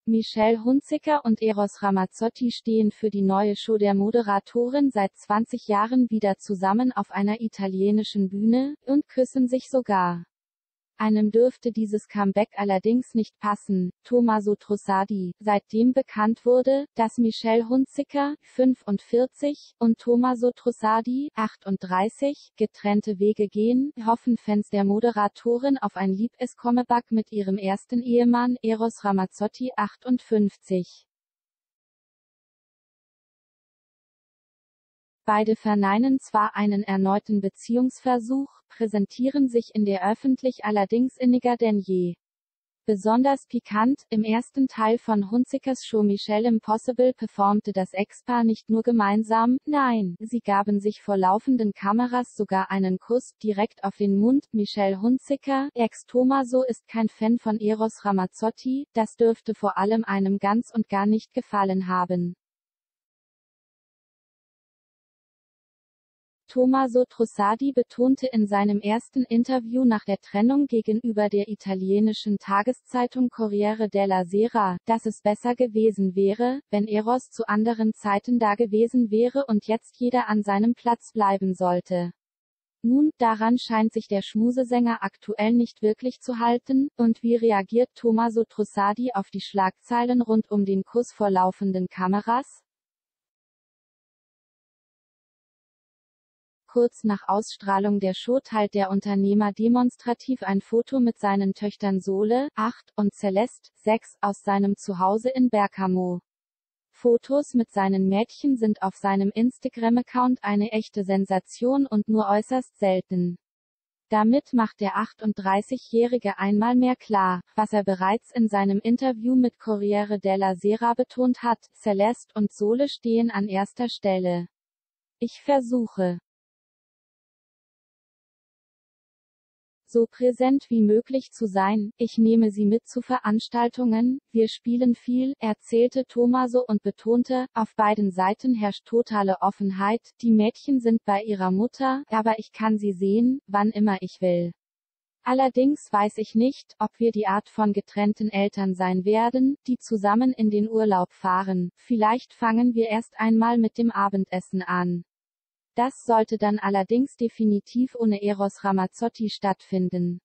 Michelle Hunziker und Eros Ramazzotti stehen für die neue Show der Moderatorin seit 20 Jahren wieder zusammen auf einer italienischen Bühne, und küssen sich sogar. Einem dürfte dieses Comeback allerdings nicht passen. Tommaso Trussardi, seitdem bekannt wurde, dass Michelle Hunziker, 45, und Tommaso Trussardi, 38, getrennte Wege gehen, hoffen Fans der Moderatorin auf ein Liebes-Comeback mit ihrem ersten Ehemann, Eros Ramazzotti, 58. Beide verneinen zwar einen erneuten Beziehungsversuch, präsentieren sich in der Öffentlichkeit allerdings inniger denn je. Besonders pikant, im ersten Teil von Hunzikers Show Michelle Impossible performte das Ex-Paar nicht nur gemeinsam, nein, sie gaben sich vor laufenden Kameras sogar einen Kuss, direkt auf den Mund. Michelle Hunziker, Ex-Tommaso, ist kein Fan von Eros Ramazzotti, das dürfte vor allem einem ganz und gar nicht gefallen haben. Tommaso Trussardi betonte in seinem ersten Interview nach der Trennung gegenüber der italienischen Tageszeitung Corriere della Sera, dass es besser gewesen wäre, wenn Eros zu anderen Zeiten da gewesen wäre und jetzt jeder an seinem Platz bleiben sollte. Nun, daran scheint sich der Schmusesänger aktuell nicht wirklich zu halten, und wie reagiert Tommaso Trussardi auf die Schlagzeilen rund um den Kuss vor laufenden Kameras? Kurz nach Ausstrahlung der Show teilt der Unternehmer demonstrativ ein Foto mit seinen Töchtern Sole, 8, und Celeste, 6, aus seinem Zuhause in Bergamo. Fotos mit seinen Mädchen sind auf seinem Instagram-Account eine echte Sensation und nur äußerst selten. Damit macht der 38-Jährige einmal mehr klar, was er bereits in seinem Interview mit Corriere della Sera betont hat: Celeste und Sole stehen an erster Stelle. Ich versuche, so präsent wie möglich zu sein, ich nehme sie mit zu Veranstaltungen, wir spielen viel, erzählte Tommaso und betonte, auf beiden Seiten herrscht totale Offenheit, die Mädchen sind bei ihrer Mutter, aber ich kann sie sehen, wann immer ich will. Allerdings weiß ich nicht, ob wir die Art von getrennten Eltern sein werden, die zusammen in den Urlaub fahren, vielleicht fangen wir erst einmal mit dem Abendessen an. Das sollte dann allerdings definitiv ohne Eros Ramazzotti stattfinden.